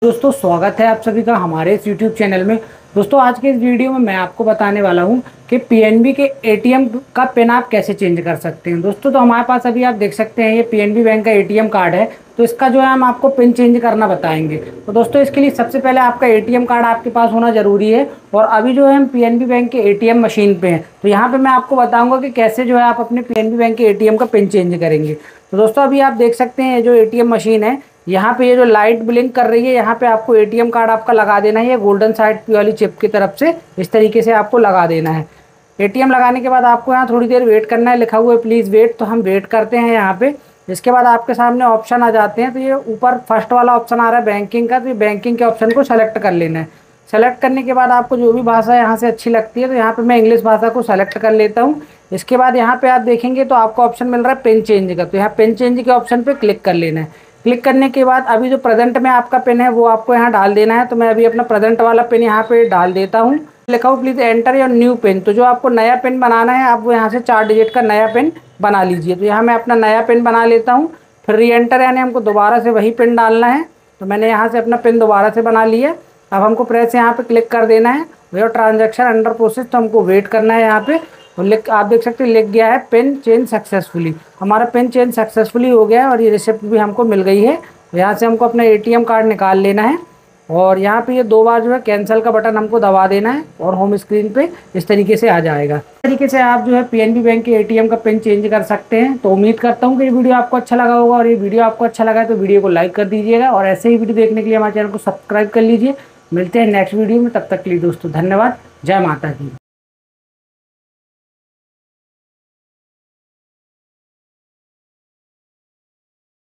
दोस्तों स्वागत है आप सभी का हमारे इस YouTube चैनल में। दोस्तों आज के इस वीडियो में मैं आपको बताने वाला हूं कि पीएनबी के एटीएम का पिन आप कैसे चेंज कर सकते हैं। दोस्तों तो हमारे पास अभी आप देख सकते हैं ये पीएनबी बैंक का एटीएम कार्ड है, तो इसका जो है हम आपको पिन चेंज करना बताएंगे। तो दोस्तों इसके लिए सबसे पहले आपका एटीएम कार्ड आपके पास होना जरूरी है। और अभी जो है हम पीएनबी बैंक के एटीएम मशीन पे हैं, तो यहाँ पे मैं आपको बताऊंगा कि कैसे जो है आप अपने पीएनबी बैंक के एटीएम का पिन चेंज करेंगे। तो दोस्तों अभी आप देख सकते हैं ये जो एटीएम मशीन है, यहाँ पे ये जो लाइट ब्लिंक कर रही है, यहाँ पे आपको एटीएम कार्ड आपका लगा देना है। ये गोल्डन साइड वाली चिप की तरफ से इस तरीके से आपको लगा देना है। एटीएम लगाने के बाद आपको यहाँ थोड़ी देर वेट करना है, लिखा हुआ है प्लीज़ वेट, तो हम वेट करते हैं यहाँ पे। इसके बाद आपके सामने ऑप्शन आ जाते हैं, तो ये ऊपर फर्स्ट वाला ऑप्शन आ रहा है बैंकिंग का, तो ये बैंकिंग के ऑप्शन को सेलेक्ट कर लेना है। सेलेक्ट करने के बाद आपको जो भी भाषा यहाँ से अच्छी लगती है, तो यहाँ पे मैं इंग्लिश भाषा को सेलेक्ट कर लेता हूँ। इसके बाद यहाँ पे आप देखेंगे तो आपको ऑप्शन मिल रहा है पिन चेंज का, तो यहाँ पिन चेंज के ऑप्शन पे क्लिक कर लेना है। क्लिक करने के बाद अभी जो प्रेजेंट में आपका पिन है वो आपको यहाँ डाल देना है। तो मैं अभी अपना प्रेजेंट वाला पिन यहाँ पे डाल देता हूँ। लिखा हो please enter your new pin, तो जो आपको नया पिन बनाना है आप वो यहाँ से 4 डिजिट का नया पिन बना लीजिए। तो यहाँ मैं अपना नया पिन बना लेता हूँ। फिर री एंटर यानी हमको दोबारा से वही पिन डालना है। तो मैंने यहाँ से अपना पिन दोबारा से बना लिया। अब हमको प्रेस यहाँ पे क्लिक कर देना है। भैया ट्रांजैक्शन अंडर प्रोसेस, तो हमको वेट करना है यहाँ पे। और आप देख सकते हैं लिख गया है पिन चेंज सक्सेसफुली। हमारा पिन चेंज सक्सेसफुली हो गया है और ये रिसिप्ट भी हमको मिल गई है। तो यहाँ से हमको अपना एटीएम कार्ड निकाल लेना है और यहाँ पे ये 2 बार जो है कैंसिल का बटन हमको दबा देना है और होम स्क्रीन पे इस तरीके से आ जाएगा। इस तरीके से आप जो है पीएनबी बैंक के एटीएम का पिन चेंज कर सकते हैं। तो उम्मीद करता हूँ कि ये वीडियो आपको अच्छा लगा होगा, और ये वीडियो आपको अच्छा लगा है तो वीडियो को लाइक कर दीजिएगा और ऐसे ही वीडियो देखने के लिए हमारे चैनल को सब्सक्राइब कर लीजिए। मिलते हैं नेक्स्ट वीडियो में, तब तक के लिए दोस्तों धन्यवाद। जय माता दी।